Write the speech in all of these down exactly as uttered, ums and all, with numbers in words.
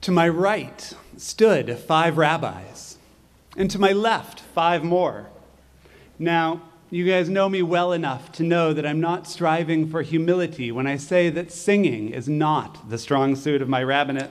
To my right stood five rabbis, and to my left, five more. Now, you guys know me well enough to know that I'm not striving for humility when I say that singing is not the strong suit of my rabbinate.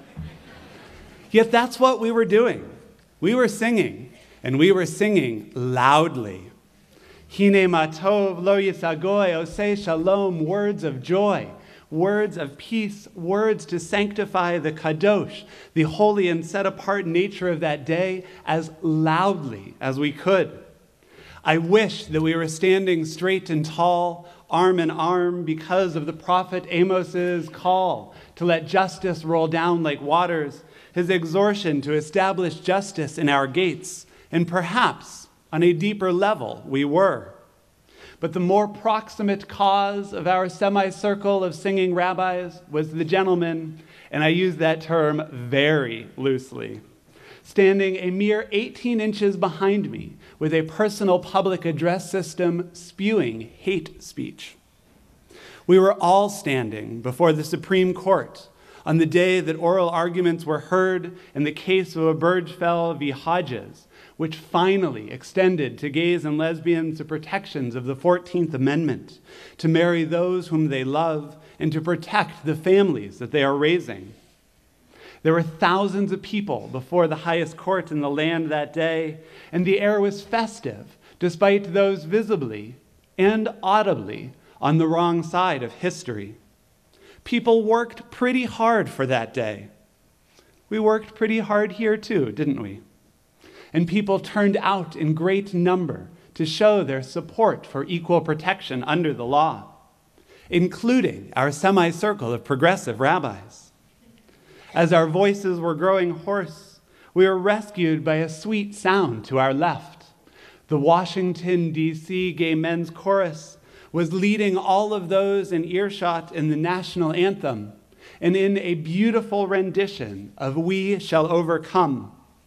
Yet that's what we were doing. We were singing, and we were singing loudly. Hine matov lo yisagoy oseh shalom, words of joy, words of peace, words to sanctify the kadosh, the holy and set-apart nature of that day, as loudly as we could. I wish that we were standing straight and tall, arm in arm, because of the prophet Amos's call to let justice roll down like waters, his exhortation to establish justice in our gates, and perhaps on a deeper level we were. But the more proximate cause of our semicircle of singing rabbis was the gentleman, and I use that term very loosely, standing a mere eighteen inches behind me with a personal public address system spewing hate speech. We were all standing before the Supreme Court on the day that oral arguments were heard in the case of Obergefell v. Hodges, which finally extended to gays and lesbians the protections of the fourteenth Amendment, to marry those whom they love and to protect the families that they are raising. There were thousands of people before the highest court in the land that day, and the air was festive, despite those visibly and audibly on the wrong side of history. People worked pretty hard for that day. We worked pretty hard here too, didn't we? And people turned out in great number to show their support for equal protection under the law, including our semicircle of progressive rabbis. As our voices were growing hoarse, we were rescued by a sweet sound to our left. The Washington, D C Gay Men's Chorus was leading all of those in earshot in the national anthem and in a beautiful rendition of "We Shall Overcome."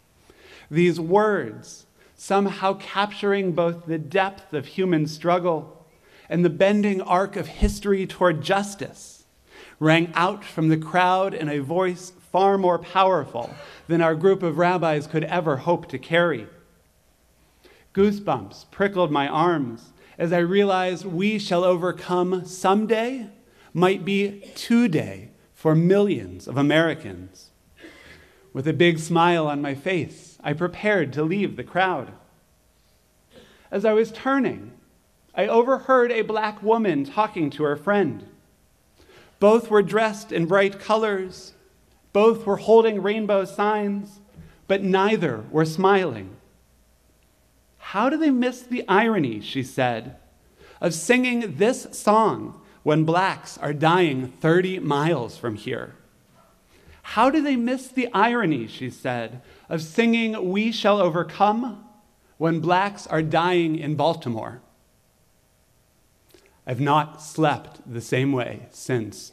These words, somehow capturing both the depth of human struggle and the bending arc of history toward justice, rang out from the crowd in a voice far more powerful than our group of rabbis could ever hope to carry. Goosebumps prickled my arms as I realized we shall overcome someday might be today for millions of Americans. With a big smile on my face, I prepared to leave the crowd. As I was turning, I overheard a black woman talking to her friend. Both were dressed in bright colors, both were holding rainbow signs, but neither were smiling. How do they miss the irony, she said, of singing this song when blacks are dying thirty miles from here? How do they miss the irony, she said, of singing "We Shall Overcome" when blacks are dying in Baltimore? I've not slept the same way since.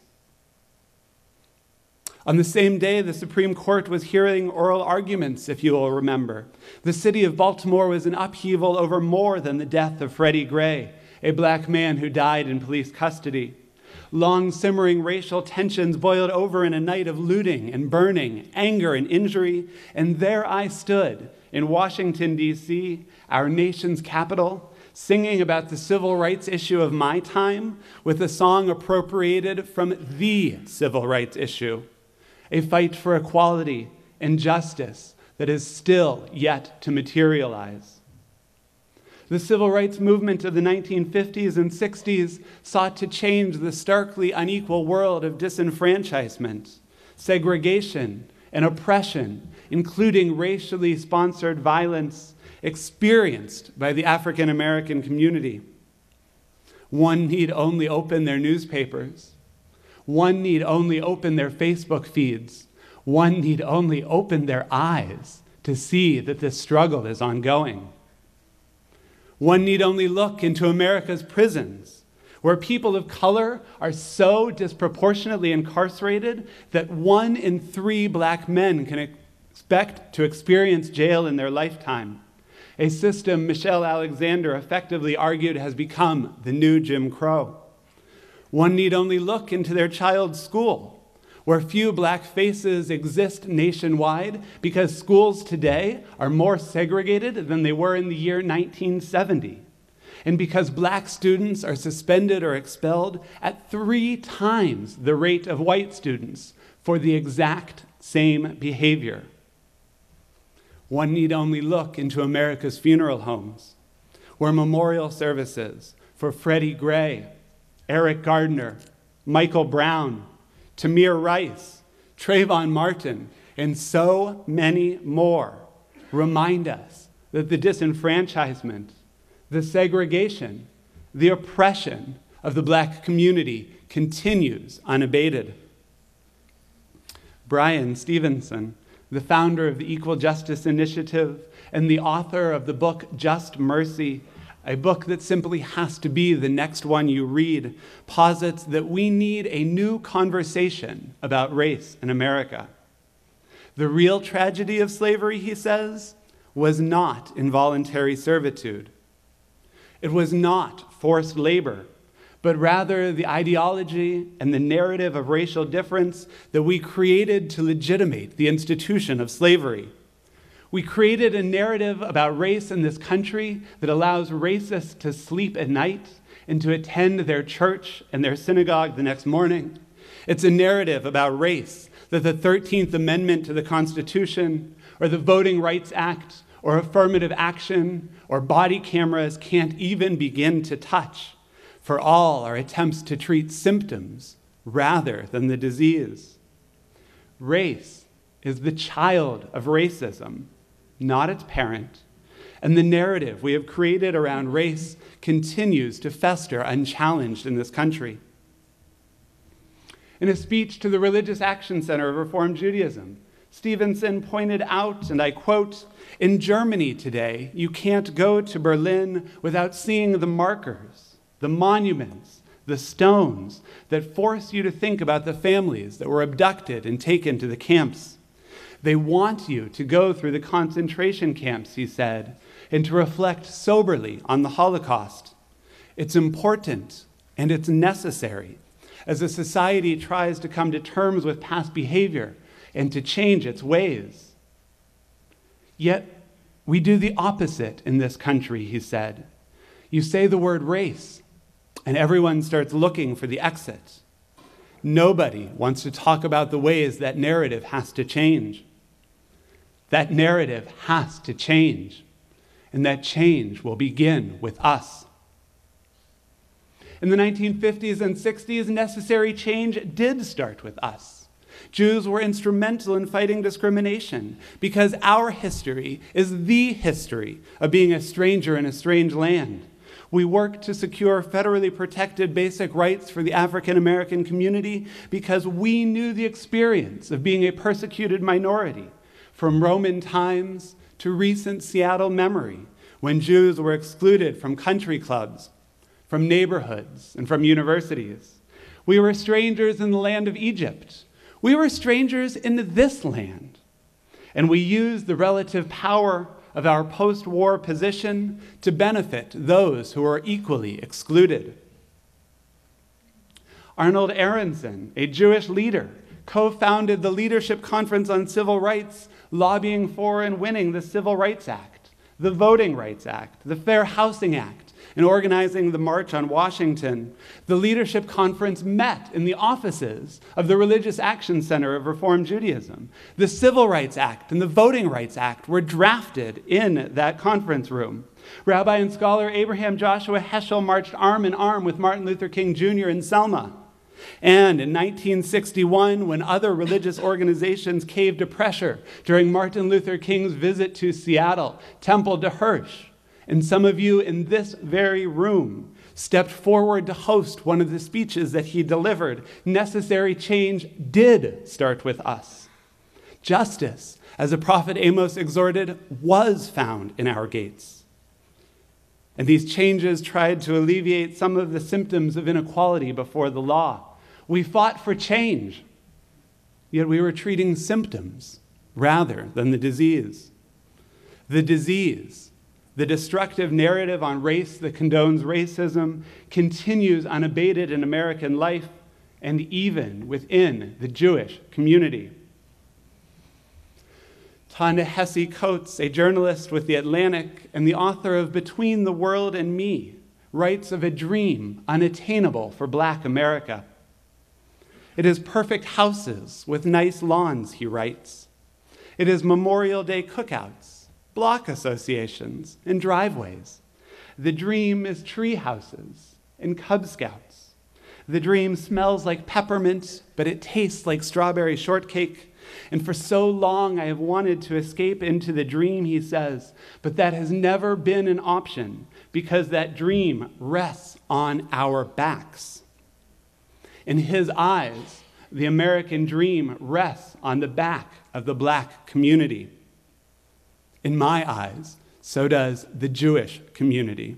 On the same day, the Supreme Court was hearing oral arguments, if you will remember. The city of Baltimore was in upheaval over more than the death of Freddie Gray, a black man who died in police custody. Long simmering racial tensions boiled over in a night of looting and burning, anger and injury, and there I stood in Washington, D C, our nation's capital, singing about the civil rights issue of my time with a song appropriated from the civil rights issue, a fight for equality and justice that is still yet to materialize. The civil rights movement of the nineteen fifties and sixties sought to change the starkly unequal world of disenfranchisement, segregation, and oppression, including racially sponsored violence experienced by the African American community. One need only open their newspapers. One need only open their Facebook feeds. One need only open their eyes to see that this struggle is ongoing. One need only look into America's prisons, where people of color are so disproportionately incarcerated that one in three black men can expect to experience jail in their lifetime, a system Michelle Alexander effectively argued has become the new Jim Crow. One need only look into their child's school, where few black faces exist nationwide because schools today are more segregated than they were in the year nineteen seventy, and because black students are suspended or expelled at three times the rate of white students for the exact same behavior. One need only look into America's funeral homes, where memorial services for Freddie Gray, Eric Gardner, Michael Brown, Tamir Rice, Trayvon Martin, and so many more remind us that the disenfranchisement, the segregation, the oppression of the black community continues unabated. Bryan Stevenson, the founder of the Equal Justice Initiative and the author of the book Just Mercy, a book that simply has to be the next one you read, posits that we need a new conversation about race in America. The real tragedy of slavery, he says, was not involuntary servitude. It was not forced labor, but rather the ideology and the narrative of racial difference that we created to legitimate the institution of slavery. We created a narrative about race in this country that allows racists to sleep at night and to attend their church and their synagogue the next morning. It's a narrative about race that the thirteenth Amendment to the Constitution or the Voting Rights Act or affirmative action or body cameras can't even begin to touch, for all are attempts to treat symptoms rather than the disease. Race is the child of racism, not its parent, and the narrative we have created around race continues to fester unchallenged in this country. In a speech to the Religious Action Center of Reform Judaism, Stevenson pointed out, and I quote, "In Germany today, you can't go to Berlin without seeing the markers, the monuments, the stones that force you to think about the families that were abducted and taken to the camps. They want you to go through the concentration camps," he said, "and to reflect soberly on the Holocaust. It's important and it's necessary as a society tries to come to terms with past behavior and to change its ways. Yet we do the opposite in this country," he said. "You say the word race, and everyone starts looking for the exit. Nobody wants to talk about the ways that narrative has to change. That narrative has to change, and that change will begin with us." In the nineteen fifties and sixties, necessary change did start with us. Jews were instrumental in fighting discrimination because our history is the history of being a stranger in a strange land. We worked to secure federally protected basic rights for the African American community because we knew the experience of being a persecuted minority, from Roman times to recent Seattle memory, when Jews were excluded from country clubs, from neighborhoods, and from universities. We were strangers in the land of Egypt. We were strangers in this land. And we used the relative power of our post-war position to benefit those who are equally excluded. Arnold Aronson, a Jewish leader, co-founded the Leadership Conference on Civil Rights, lobbying for and winning the Civil Rights Act, the Voting Rights Act, the Fair Housing Act, and organizing the March on Washington. The Leadership Conference met in the offices of the Religious Action Center of Reform Judaism. The Civil Rights Act and the Voting Rights Act were drafted in that conference room. Rabbi and scholar Abraham Joshua Heschel marched arm in arm with Martin Luther King Junior in Selma. And in nineteen sixty-one, when other religious organizations caved to pressure during Martin Luther King's visit to Seattle, Temple de Hirsch, and some of you in this very room stepped forward to host one of the speeches that he delivered, necessary change did start with us. Justice, as the prophet Amos exhorted, was found in our gates. And these changes tried to alleviate some of the symptoms of inequality before the law. We fought for change, yet we were treating symptoms rather than the disease. The disease, the destructive narrative on race that condones racism, continues unabated in American life and even within the Jewish community. Ta-Nehisi Coates, a journalist with The Atlantic and the author of Between the World and Me, writes of a dream unattainable for Black America. It is perfect houses with nice lawns, he writes. It is Memorial Day cookouts, block associations, and driveways. The dream is tree houses and Cub Scouts. The dream smells like peppermint, but it tastes like strawberry shortcake. And for so long I have wanted to escape into the dream, he says, but that has never been an option because that dream rests on our backs. In his eyes, the American dream rests on the back of the Black community. In my eyes, so does the Jewish community.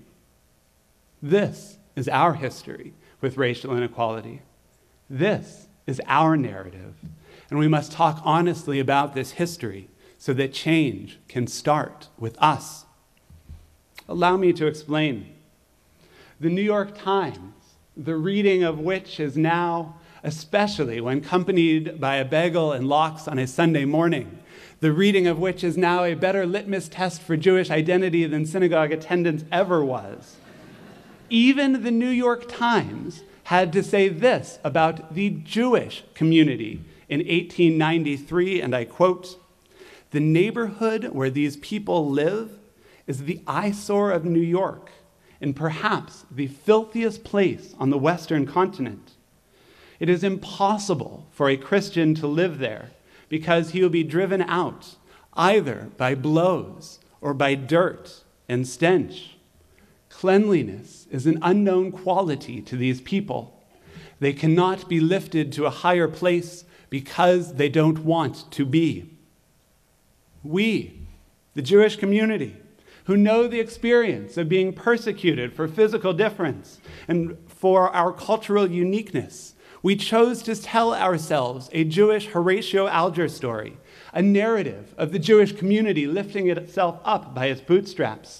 This is our history with racial inequality. This is our narrative. And we must talk honestly about this history so that change can start with us. Allow me to explain. The New York Times, the reading of which is now, especially when accompanied by a bagel and lox on a Sunday morning, the reading of which is now a better litmus test for Jewish identity than synagogue attendance ever was. Even the New York Times had to say this about the Jewish community in eighteen ninety-three, and I quote, "The neighborhood where these people live is the eyesore of New York, and perhaps the filthiest place on the Western continent. It is impossible for a Christian to live there because he will be driven out either by blows or by dirt and stench. Cleanliness is an unknown quality to these people. They cannot be lifted to a higher place because they don't want to be." We, the Jewish community, who know the experience of being persecuted for physical difference and for our cultural uniqueness, we chose to tell ourselves a Jewish Horatio Alger story, a narrative of the Jewish community lifting itself up by its bootstraps.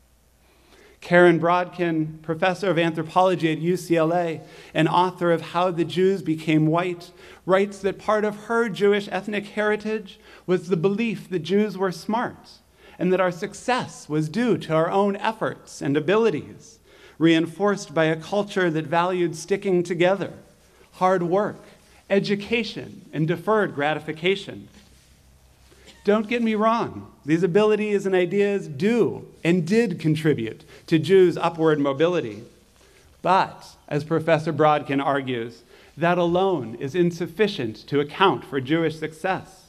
Karen Brodkin, professor of anthropology at U C L A and author of How the Jews Became White, writes that part of her Jewish ethnic heritage was the belief that Jews were smart and that our success was due to our own efforts and abilities, reinforced by a culture that valued sticking together, hard work, education, and deferred gratification. Don't get me wrong, these abilities and ideas do and did contribute to Jews' upward mobility. But, as Professor Brodkin argues, that alone is insufficient to account for Jewish success.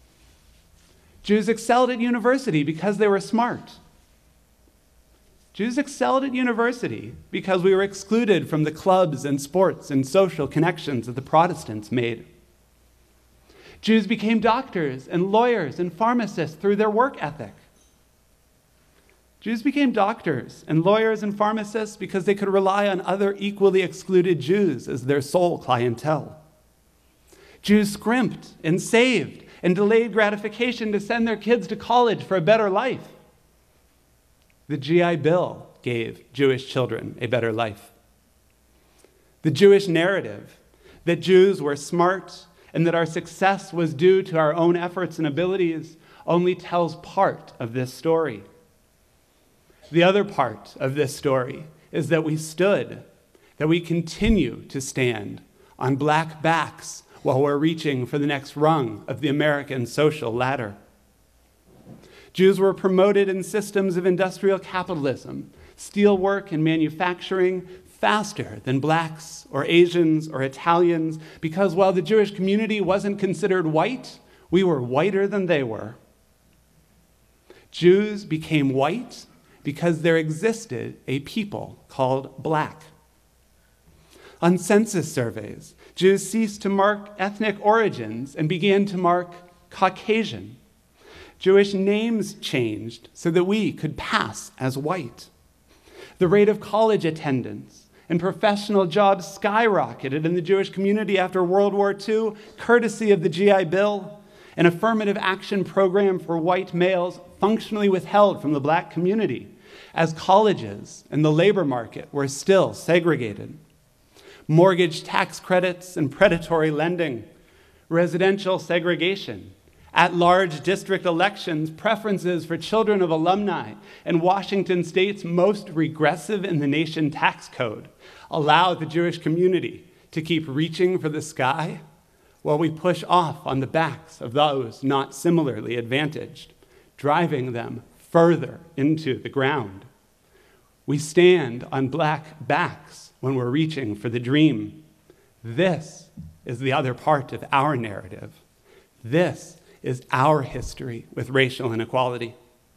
Jews excelled at university because they were smart. Jews excelled at university because we were excluded from the clubs and sports and social connections that the Protestants made. Jews became doctors and lawyers and pharmacists through their work ethic. Jews became doctors and lawyers and pharmacists because they could rely on other equally excluded Jews as their sole clientele. Jews scrimped and saved and delayed gratification to send their kids to college for a better life. The G I Bill gave Jewish children a better life. The Jewish narrative that Jews were smart and that our success was due to our own efforts and abilities only tells part of this story. The other part of this story is that we stood, that we continue to stand on Black backs while we're reaching for the next rung of the American social ladder. Jews were promoted in systems of industrial capitalism, steelwork and manufacturing, faster than Blacks or Asians or Italians, because while the Jewish community wasn't considered white, we were whiter than they were. Jews became white because there existed a people called Black. On census surveys, Jews ceased to mark ethnic origins and began to mark Caucasian. Jewish names changed so that we could pass as white. The rate of college attendance and professional jobs skyrocketed in the Jewish community after World War Two, courtesy of the G I Bill, an affirmative action program for white males functionally withheld from the Black community, as colleges and the labor market were still segregated. mortgage tax credits and predatory lending, residential segregation, at-large district elections, preferences for children of alumni, and Washington State's most regressive in the nation tax code allow the Jewish community to keep reaching for the sky while we push off on the backs of those not similarly advantaged, driving them further into the ground. We stand on black backs when we're reaching for the dream. This is the other part of our narrative. This is our history with racial inequality.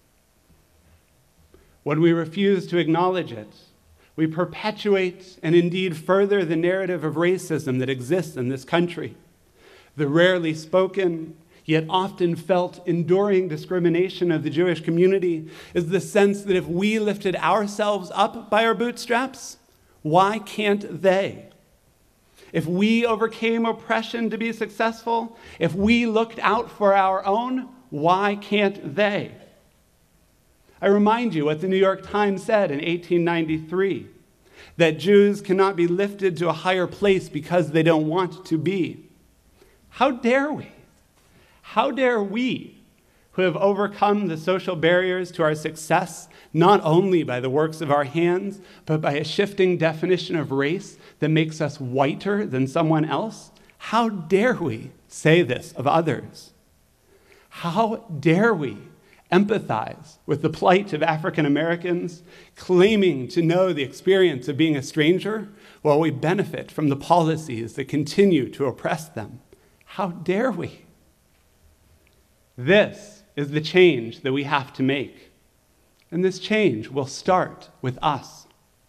When we refuse to acknowledge it, we perpetuate and indeed further the narrative of racism that exists in this country. The rarely spoken, yet often felt enduring discrimination of the Jewish community is the sense that if we lifted ourselves up by our bootstraps, why can't they? If we overcame oppression to be successful, if we looked out for our own, why can't they? I remind you what the New York Times said in eighteen ninety-three, that Jews cannot be lifted to a higher place because they don't want to be. How dare we? How dare we, who have overcome the social barriers to our success, not only by the works of our hands, but by a shifting definition of race that makes us whiter than someone else, how dare we say this of others? How dare we empathize with the plight of African Americans, claiming to know the experience of being a stranger, while we benefit from the policies that continue to oppress them? How dare we? This is the change that we have to make. And this change will start with us.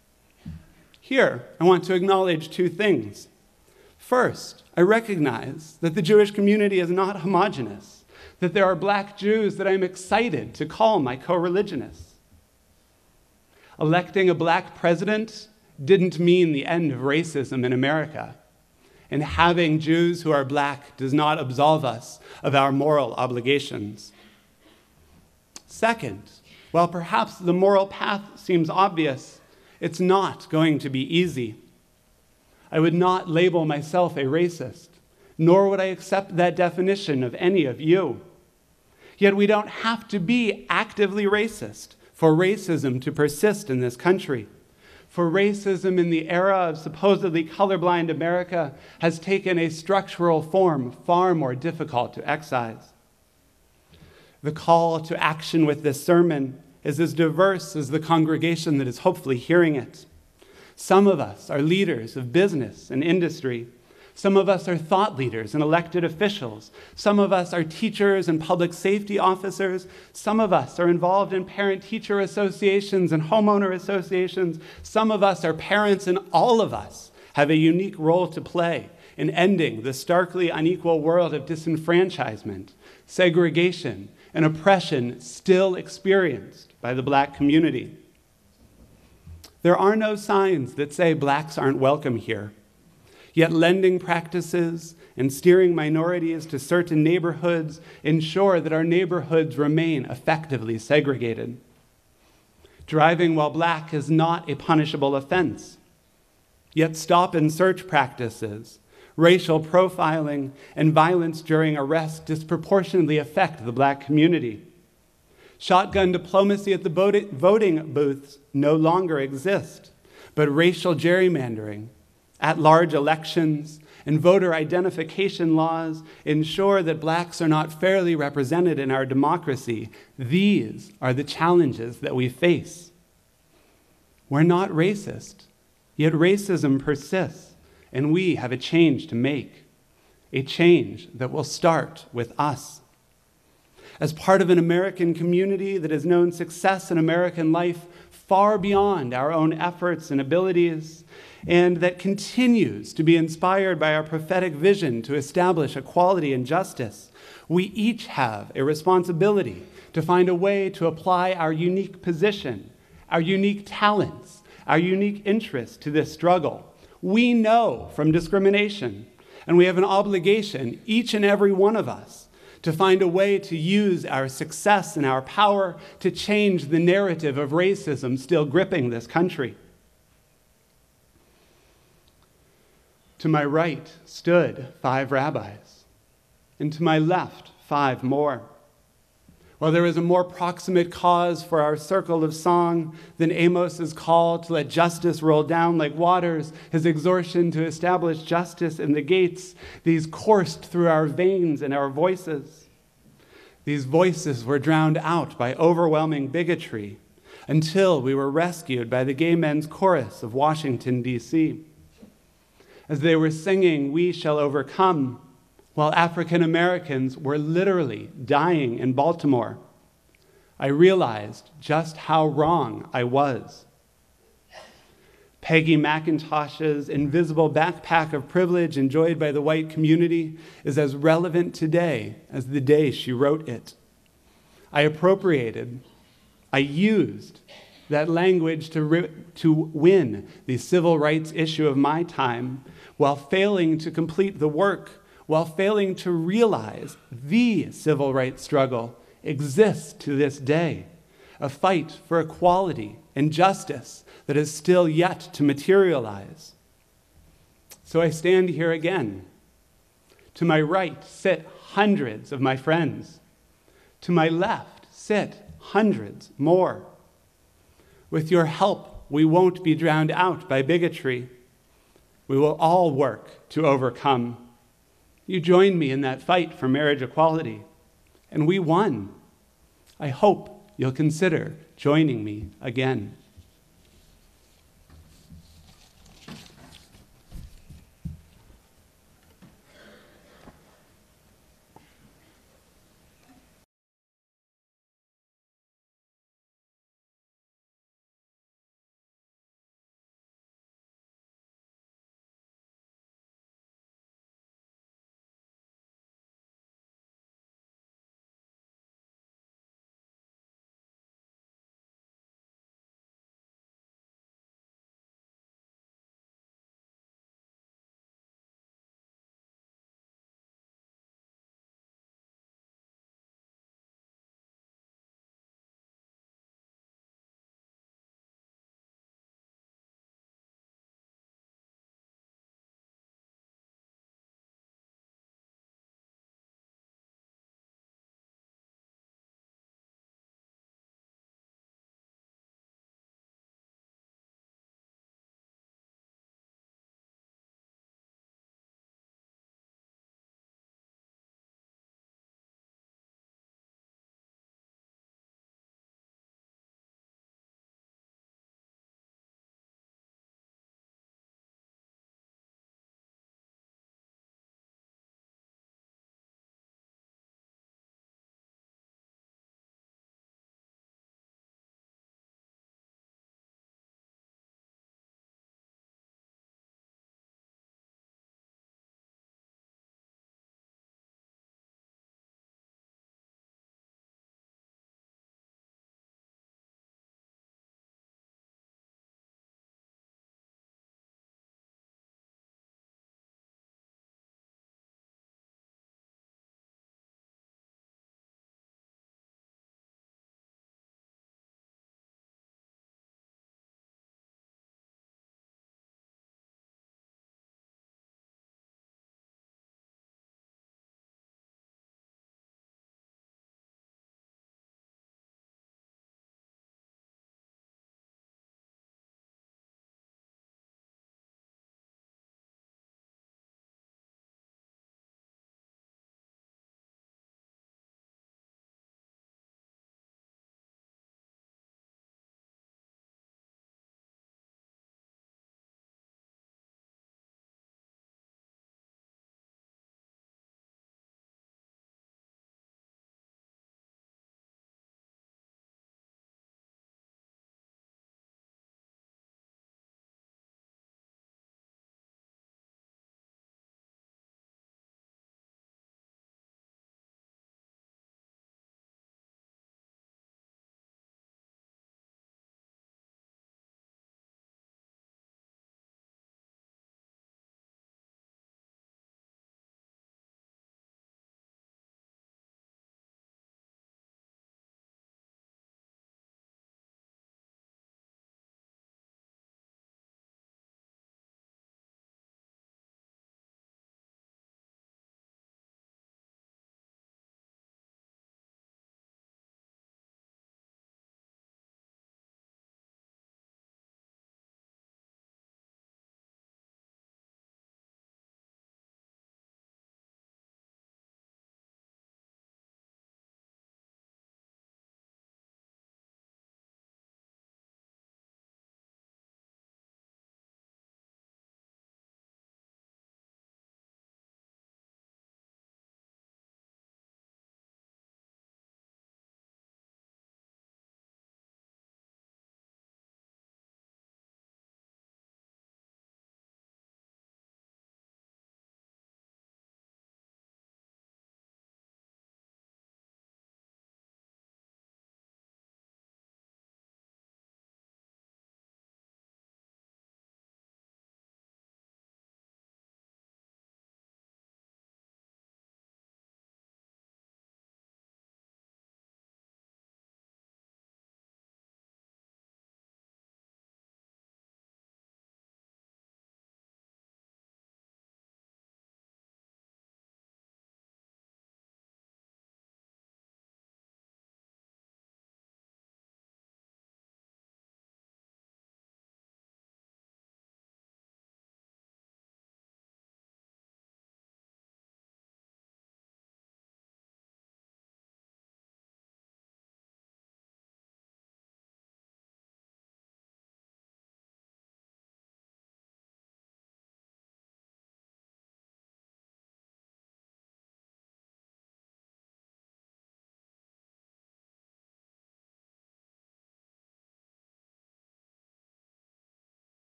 Here, I want to acknowledge two things. First, I recognize that the Jewish community is not homogeneous, that there are black Jews that I'm excited to call my co-religionists. Electing a black president didn't mean the end of racism in America. And having Jews who are black does not absolve us of our moral obligations. Second, while perhaps the moral path seems obvious, it's not going to be easy. I would not label myself a racist, nor would I accept that definition of any of you. Yet we don't have to be actively racist for racism to persist in this country. For racism in the era of supposedly colorblind America has taken a structural form far more difficult to excise. The call to action with this sermon is as diverse as the congregation that is hopefully hearing it. Some of us are leaders of business and industry. Some of us are thought leaders and elected officials. Some of us are teachers and public safety officers. Some of us are involved in parent-teacher associations and homeowner associations. Some of us are parents, and all of us have a unique role to play in ending the starkly unequal world of disenfranchisement, segregation, and oppression still experienced by the black community. There are no signs that say blacks aren't welcome here. Yet lending practices and steering minorities to certain neighborhoods ensure that our neighborhoods remain effectively segregated. Driving while black is not a punishable offense. Yet stop and search practices, racial profiling, and violence during arrest disproportionately affect the black community. Shotgun diplomacy at the voting booths no longer exist, but racial gerrymandering, at-large elections, and voter identification laws ensure that blacks are not fairly represented in our democracy. These are the challenges that we face. We're not racist, yet racism persists, and we have a change to make, a change that will start with us. As part of an American community that has known success in American life far beyond our own efforts and abilities, and that continues to be inspired by our prophetic vision to establish equality and justice, we each have a responsibility to find a way to apply our unique position, our unique talents, our unique interests to this struggle. We know from discrimination, and we have an obligation, each and every one of us, to find a way to use our success and our power to change the narrative of racism still gripping this country. To my right stood five rabbis, and to my left five more. While there was a more proximate cause for our circle of song than Amos's call to let justice roll down like waters, his exhortation to establish justice in the gates, these coursed through our veins and our voices. These voices were drowned out by overwhelming bigotry until we were rescued by the gay men's chorus of Washington, D C As they were singing, "We shall overcome," while African Americans were literally dying in Baltimore, I realized just how wrong I was. Peggy McIntosh's invisible backpack of privilege enjoyed by the white community is as relevant today as the day she wrote it. I appropriated, I used that language to, ri- to win the civil rights issue of my time while failing to complete the work, while failing to realize the civil rights struggle exists to this day, a fight for equality and justice that is still yet to materialize. So I stand here again. To my right sit hundreds of my friends. To my left sit hundreds more. With your help, we won't be drowned out by bigotry. We will all work to overcome. You joined me in that fight for marriage equality, and we won. I hope you'll consider joining me again.